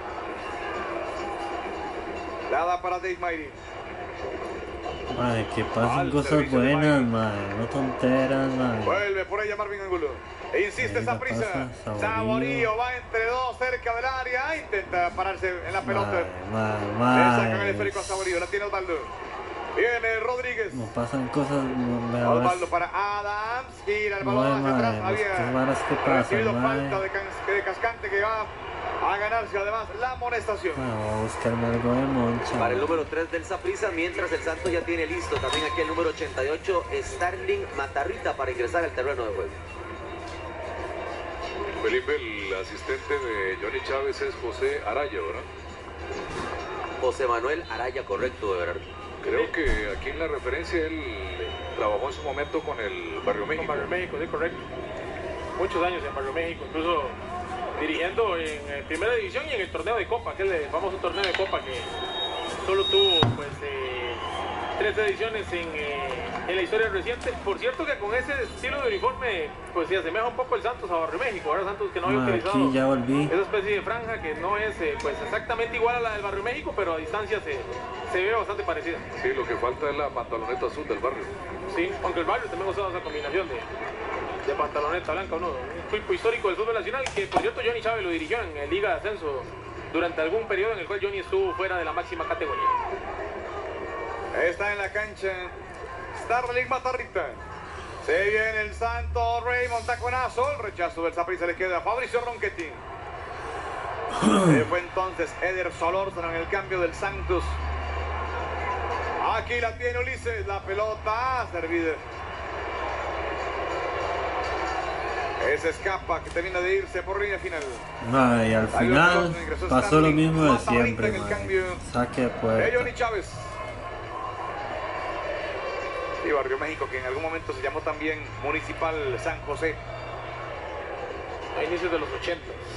La da para Dave Mayri. Madre, que pasen cosas buenas, madre. No tonteras, madre. Vuelve por ella Marvin Angulo. E insiste Ahí la Saprissa. pasa, Saborío va entre dos cerca del área. Intenta pararse en la pelota. Le sacan el Madre. esférico a Saborío. La tiene Osvaldo. Viene Rodríguez. No pasan cosas Osvaldo para Adams. Gira el balón hacia atrás. Había recibido falta de Cascante, que va a ganarse además la amonestación. Vamos a buscarme algo de moncha. Para el número 3 del Saprissa, mientras el Santos ya tiene listo también aquí el número 88, Starling Matarrita, para ingresar al terreno de juego. Felipe, el asistente de Johnny Chávez es José Araya, ¿verdad? José Manuel Araya, correcto, de verdad. Creo que aquí en la referencia él trabajó en su momento con el Barrio México. Con Barrio México, sí, correcto. Muchos años en Barrio México, incluso dirigiendo en primera división y en el torneo de Copa, aquel famoso torneo de Copa que solo tuvo pues 3 ediciones en la historia reciente. Por cierto que con ese estilo de uniforme pues se asemeja un poco el Santos a Barrio México. Ahora Santos que no había utilizado aquí ya volví. esa especie de franja que no es pues exactamente igual a la del Barrio México, pero a distancia se ve bastante parecida. Sí, lo que falta es la pantaloneta azul del Barrio. Sí, aunque el Barrio también usaba esa combinación de pantaloneta blanca, un equipo histórico del fútbol nacional, que por cierto Johnny Chávez lo dirigió en Liga de Ascenso durante algún periodo en el cual Johnny estuvo fuera de la máxima categoría. Está en la cancha Starling Matarrita. Se viene el Santos, Raymond, taconazo. El rechazo del Saprissa, le queda a Fabricio Ronchetti. Fue entonces Eder Solórzano en el cambio del Santos. Aquí la tiene Ulises, la pelota servida. Se escapa, que termina de irse por línea final. Y al final pasó lo mismo de siempre, saque de De puerta. Johnny Chávez. Y Barrio México, que en algún momento se llamó también Municipal San José. A inicios de los 80.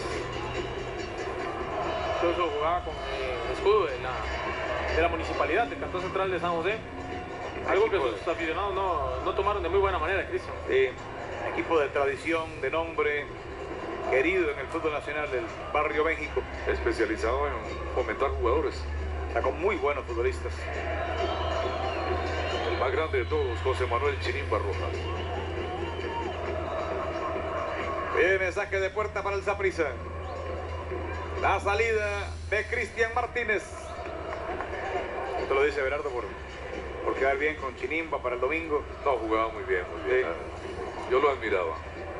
Incluso jugaba con el escudo de la municipalidad del Cantón Central de San José. Algo que sus aficionados no tomaron de muy buena manera, Cristian. Equipo de tradición, de nombre, querido en el fútbol nacional del Barrio México. Especializado en fomentar jugadores. Está con muy buenos futbolistas. El más grande de todos, José Manuel Chinimba Rojas. Viene saque de puerta para el Saprissa. La salida de Cristian Martínez. Esto lo dice Berardo por quedar bien con Chinimba para el domingo. No, jugaba muy bien, muy bien. Yo lo admiraba.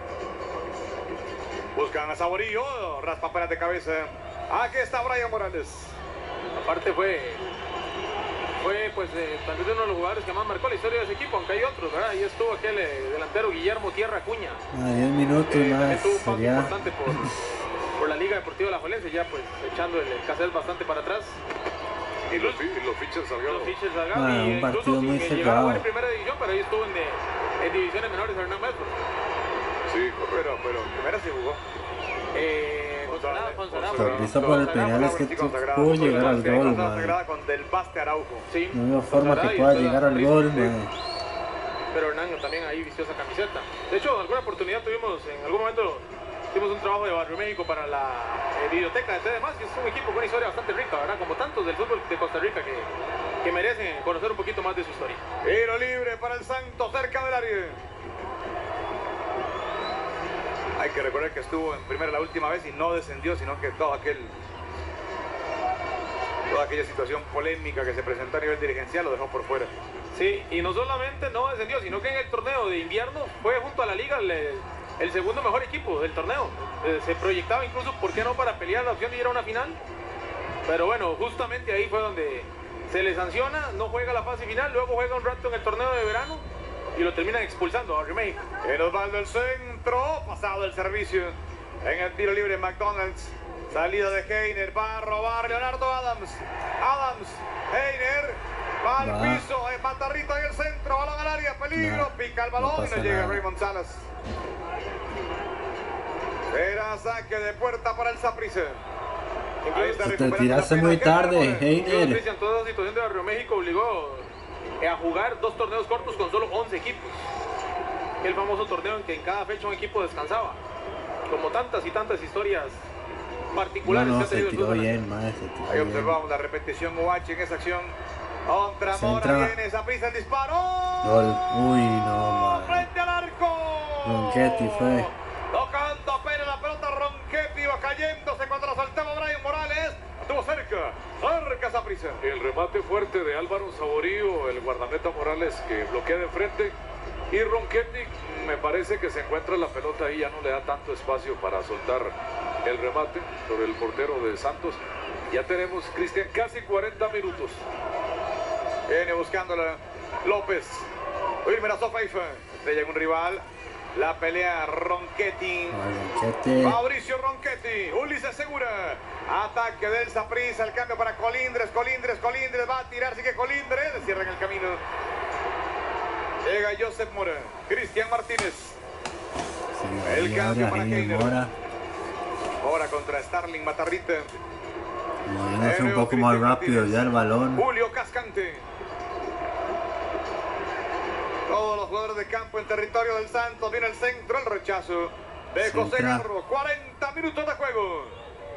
Buscan a Saborillo, raspa apenas de cabeza. Aquí está Brian Morales. Aparte fue pues tal vez uno de los jugadores que más marcó la historia de ese equipo, aunque hay otros, ¿verdad? Ahí estuvo aquel delantero Guillermo Tierra Acuña. 10 minutos más. Tuvo un paso Sería... importante por la Liga Deportiva La Juelense, ya pues echando el cassette bastante para atrás. Y los Fichers Salgado. Un partido muy cerrado. En primera división, pero ahí estuvo en divisiones menores Hernán Medford. Sí, correcto. Pero primero se jugó. Sorpresa por el penal es que pudo llegar al gol, man. Con Del Baste Araujo. Sí, No hay forma que pueda llegar al gol, man. Pero Hernán también ahí vistió esa camiseta. De hecho, en alguna oportunidad en algún momento hicimos un trabajo de Barrio México para la biblioteca de TDMás, que es un equipo con una historia bastante rica, ¿verdad? Como tantos del fútbol de Costa Rica que merecen conocer un poquito más de su historia. Tiro libre para el Santos cerca del área. Hay que recordar que estuvo en primera la última vez y no descendió, sino que toda aquella situación polémica que se presentó a nivel dirigencial lo dejó por fuera. Sí, y no solamente no descendió, sino que en el torneo de invierno fue junto a la liga el segundo mejor equipo del torneo. Se proyectaba incluso, ¿por qué no?, para pelear la opción de ir a una final. Pero bueno, justamente ahí fue donde se le sanciona, no juega la fase final, luego juega un rato en el torneo de verano y lo terminan expulsando a Barrio México. En Osvaldo el centro, pasado el servicio. En el tiro libre McDonald's. Salida de Heiner, va a robar Leonardo Adams. Heiner, va al piso, Matarrita en el centro, balón al área, peligro, pica el balón y no llega Raymond Salas. Será saque de puerta para el Saprissa. Te tiraste muy tarde, Heiner. Cristian, toda esa situación de Barrio México obligó a jugar 2 torneos cortos con solo 11 equipos. El famoso torneo en que en cada fecha un equipo descansaba. Como tantas y tantas historias particulares que ha tenido el fútbol. Ahí observamos la repetición UH en esa acción. Contra Mora viene Saprissa el disparo. Gol. Uy, no, man. Frente al arco. Ronchetti fue. Tocando apenas la pelota, Ronchetti iba cayéndose cuando la soltaba Brian Morales. Estuvo cerca. cerca. Cerca Saprissa. El remate fuerte de Álvaro Saborío, el guardameta Morales que bloquea de frente. Y Ronchetti me parece que se encuentra la pelota ahí, ya no le da tanto espacio para soltar el remate sobre el portero de Santos. Ya tenemos, Cristian, casi 40 minutos. Viene buscándola López. Wilmer Azofeifa. Estrella en un rival. La pelea Ronchetti. Mauricio Ronchetti. Ulises Segura. Ataque del Saprissa. El cambio para Colindres. Colindres va a tirar. Sigue Colindres. Cierra en el camino. Llega Joseph Mora. Cristian Martínez. Sí, El cambio para Keiner. Mora. Ahora contra Starling Matarrita. Moviéndose un poco más rápido ya el balón. Julio Cascante. Todos los jugadores de campo en territorio del Santos. Viene el centro, el rechazo de José Garro. 40 minutos de juego.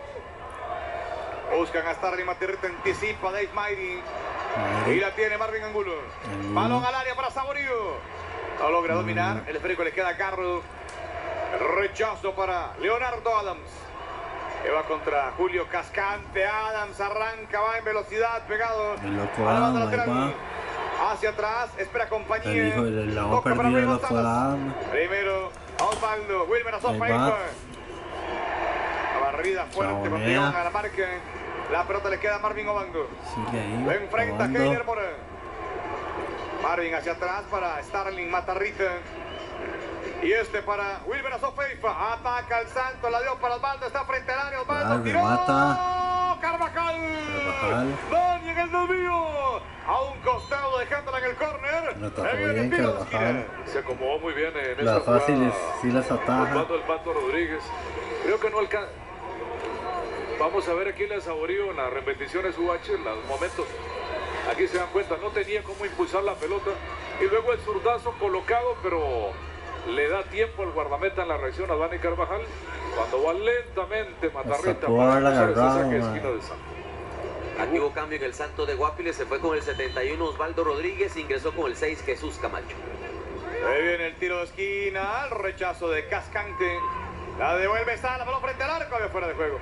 Buscan a Starling Matarrita. Anticipa Dave Mighty. Y la tiene Marvin Angulo. Balón al área para Saborío. No logra dominar. El esférico le queda a Carro. Rechazo para Leonardo Adams. Que va contra Julio Cascante. Adams arranca, va en velocidad, pegado. El loco Adams, ahí va. Hacia atrás, espera compañía. El hijo del lado perdido, el loco Adams. Primero, Osvaldo. Wilmer Azofeifa. La barrida fuerte, contigo a la marca. La pelota le queda a Marvin Obando. Sigue ahí. Lo enfrenta Keiner Mora. Marvin hacia atrás para Starling Matarrita. Y este para Wilmer Azofeifa. Ataca el Santos, la dio para Osvaldo. Está frente al área. Osvaldo tiró. Carvajal. Dani en el desvío. A un costado dejándola en el córner. No está bien Carvajal. Se acomodó muy bien en las esta fáciles sí las ataja. Osvaldo el Pato Rodríguez. Creo que no alcanza. Vamos a ver aquí la Saborío en las repeticiones UH, en los momentos. Aquí se dan cuenta, no tenía cómo impulsar la pelota. Y luego el zurdazo colocado, pero le da tiempo al guardameta en la reacción a Dani Carvajal. Cuando va lentamente Matarrita para hacer ese saque de esquina de Santos. Aquí hubo cambio en el Santos de Guapiles. Se fue con el 71 Osvaldo Rodríguez. Ingresó con el 6 Jesús Camacho. Ahí viene el tiro de esquina. El rechazo de Cascante. La devuelve Sala, balón frente al arco. Había fuera de juego.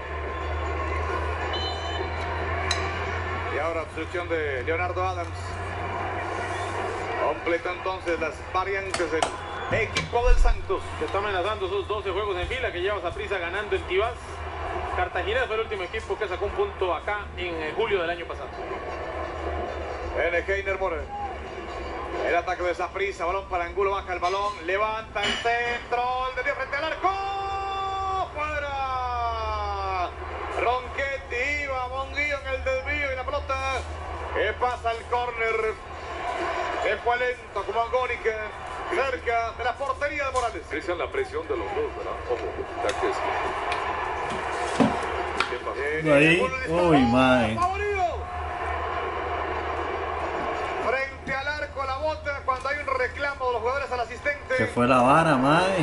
Y ahora obstrucción de Leonardo Adams. Completó entonces las variantes del equipo del Santos. Que está amenazando esos 12 juegos en fila que lleva Saprissa ganando en Tibás. Cartagena fue el último equipo que sacó un punto acá en julio del año pasado. Viene Keiner Mora. El ataque de Saprissa. Balón para Angulo. Baja el balón. Levanta el centro. El desvío frente al arco. ¡Fuera! Ronchetti iba Monguillo en el desvío y la pelota que pasa al córner. Se fue lento como Angónica, cerca de la portería de Morales. Cristian, la presión de los dos, ¿verdad? Ojo, taques. ¿Qué pasó? Ahí, uy, mae. Frente al arco, la bota cuando hay un reclamo de los jugadores al asistente. Que fue la vara, mae.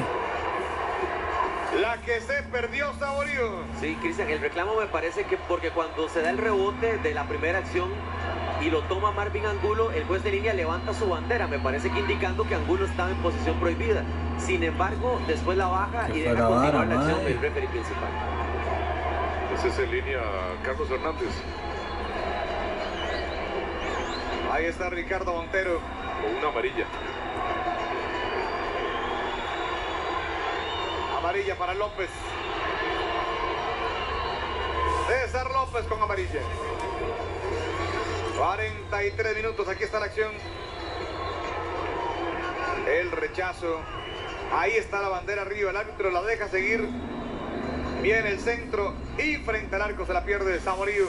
La que se perdió Saborío. Sí, Cristian, el reclamo me parece que porque cuando se da el rebote de la primera acción y lo toma Marvin Angulo, el juez de línea levanta su bandera, me parece que indicando que Angulo estaba en posición prohibida. Sin embargo, después la baja y deja continuar la acción del referee principal. Ese es en línea Carlos Hernández. Ahí está Ricardo Montero. Con una amarilla. Amarilla para López. César López con amarilla. 43 minutos, aquí está la acción. El rechazo. Ahí está la bandera arriba, el árbitro la deja seguir. Viene el centro y frente al arco se la pierde Saborío.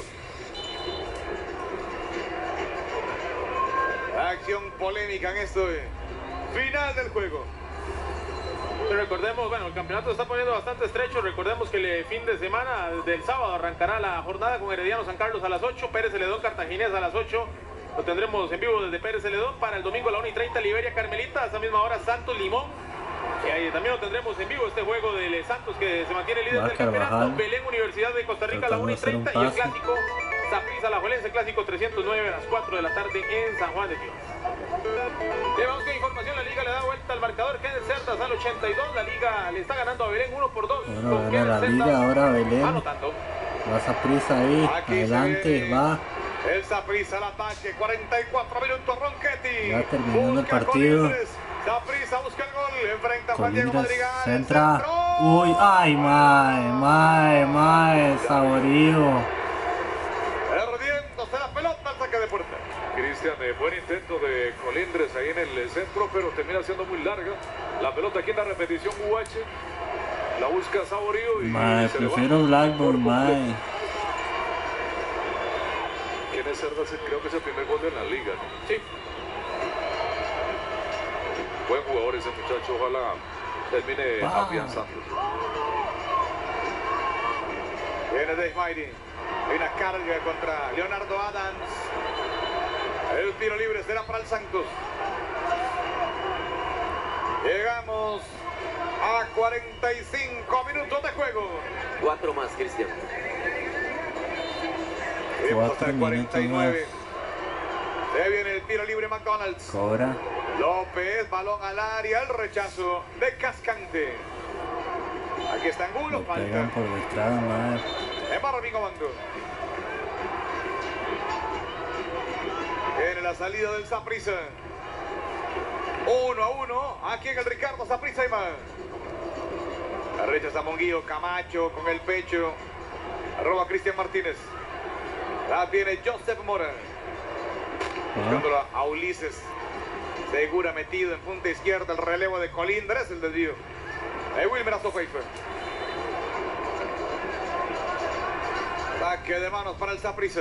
Acción polémica en esto. Final del juego. Pero recordemos, bueno, el campeonato se está poniendo bastante estrecho. Recordemos que el fin de semana del sábado arrancará la jornada con Herediano San Carlos a las 8, Pérez Celedón Cartaginés a las 8. Lo tendremos en vivo desde Pérez Celedón. Para el domingo a la 1:30 Liberia Carmelita, a esa misma hora Santos Limón. Y ahí también lo tendremos en vivo este juego del Santos que se mantiene líder del campeonato. Belén Universidad de Costa Rica a la 1:30 y el clásico Saprissa Alajuelense, clásico 309 a las 4 de la tarde en San Juan de Dios. Llevamos con información, la liga le da vuelta al marcador. Kenneth Cerdas al 82, la liga le está ganando a Belén 1-2. Bueno, gana la liga, ahora Belén. Anotando. Va Saprissa ahí, adelante, va. El Saprissa al ataque, 44 minutos, Ronchetti. Ya terminando el partido. Saprissa busca el gol, enfrenta a Juan Diego Madrigal. Centra. Uy, ay, mae, Saborío. Perdiéndose la pelota al saque de puerta. Cristian, buen intento de Colindres ahí en el centro, pero termina siendo muy larga. La pelota aquí en la repetición, UH. La busca Saborío y Mae, se le va prefiero Blackburn, mae. ¿Quién es Cerdas? Creo que es el primer gol de la liga, ¿no? Sí. Buen jugador ese muchacho, ojalá termine afianzando. Viene Dave Mighty. Hay una carga contra Leonardo Adams. El tiro libre será para el Santos. Llegamos a 45 minutos de juego. 4 más, Cristian. Vamos a 4 hacer minutos 49. Se viene el tiro libre McDonald's. Cobra. López, balón al área, el rechazo de Cascante. Aquí está Angulo, Lo falta. pegan por detrás, mae. Embarra Bingomando. Viene la salida del Saprissa. 1-1. Aquí en el Ricardo Saprissa y más. La rechaza Monguillo, Camacho con el pecho. Arroba Cristian Martínez. La tiene Joseph Mora. Buscándolo a Ulises. Segura metido en punta izquierda. El relevo de Colindres, el desvío. Wilmer Azofeife. Saque de manos para el Saprissa.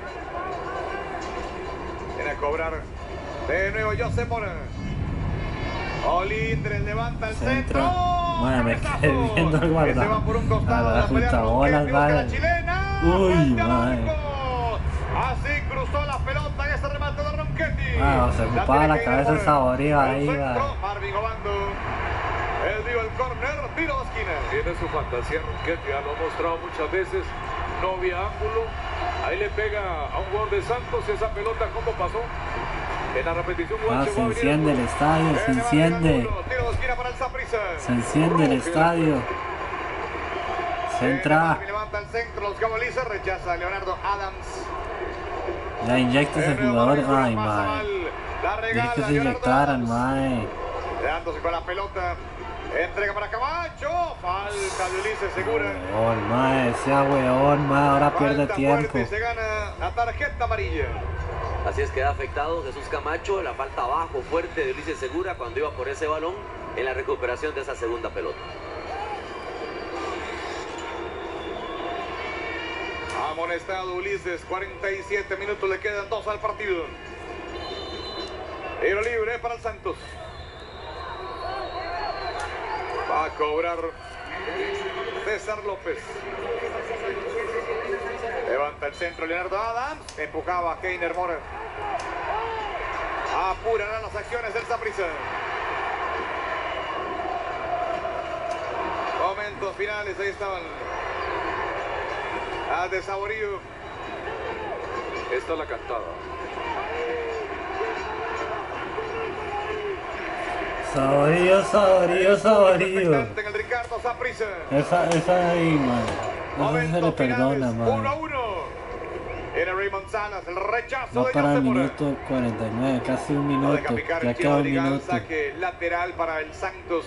Viene a cobrar de nuevo Joseph Mora. Colindres levanta el centro. Bueno, me quedé viendo el guardado. Se va por un costado. A la chutabola, la chilena. Uy, mae. Así cruzó la pelota en ese remate de Ronchetti. Se ocupaba la cabeza de Saborío ahí, va. Marvin Obando. Él dio el córner, tiro de esquina. Tiene su fantasía Ronchetti, ya lo ha mostrado muchas veces. No había ángulo. Ahí le pega a un jugador de Santos. Esa pelota, ¿cómo pasó? En la repetición, Se enciende el estadio, se enciende. Tiro de esquina para el Saprissa. Se enciende el estadio. Centra. Levanta el centro, los cabalizas, rechaza a Leonardo Adams. Ya inyecta ese jugador. Ay, mae. Tienes que se inyectaran, mae. Quedándose con la pelota. Entrega para Camacho. Falta de Ulises Segura. Weón, mae. Sea weón, mae. Ahora pierde tiempo. Fuerte, se gana la tarjeta amarilla. Así es, queda afectado Jesús Camacho. La falta abajo fuerte de Ulises Segura cuando iba por ese balón en la recuperación de esa segunda pelota. Amonestado Ulises, 47 minutos, le quedan 2 al partido. Tiro libre para el Santos. Va a cobrar César López. Levanta el centro Leonardo Adams. Empujaba a Keiner Mora. Apurarán las acciones del Saprissa. Momentos finales, ahí estaban. A de Saborío. Esta es la cantada. Saborío. En el Ricardo Saprissa. Esa ahí, man. No se le perdona, man. 1-1. Viene Raymond Salas, el rechazo Va de para el José Mora. minuto 49, casi un No minuto. deja picar Ya el queda un Chino Madrigal, minuto. saque lateral para el Santos.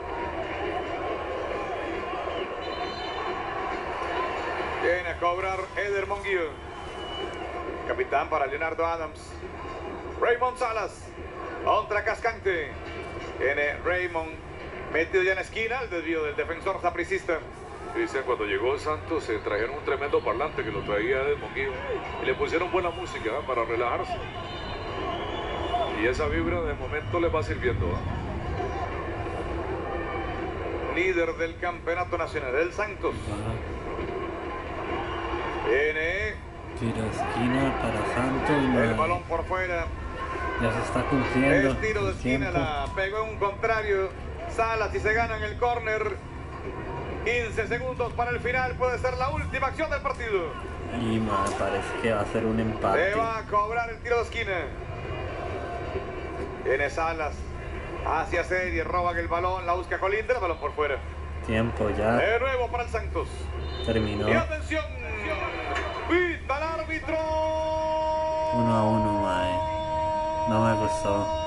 Viene a cobrar Eder Monguillo. Capitán para Leonardo Adams. Raymond Salas. Contra Cascante. Viene Raymond. Metido ya en la esquina. El desvío del defensor sapricista. Cristian, cuando llegó Santos se trajeron un tremendo parlante que lo traía de Monguillo y le pusieron buena música para relajarse. Y esa vibra de momento le va sirviendo. Líder del campeonato nacional, el Santos. Viene Tiro esquina para Santos. el Man. balón por fuera. Ya se está cumpliendo. El tiro de el esquina tiempo. la pegó en un contrario. Salas y se gana en el córner. 15 segundos para el final. Puede ser la última acción del partido. Y man, parece que va a ser un empate. Se va a cobrar el tiro de esquina. Viene Salas. Hacia serie. Roban el balón. La busca Colindres. Balón por fuera. Tiempo ya. De nuevo para el Santos. Terminó. Y atención. Pita el árbitro. 1-1, mae. No me gustó.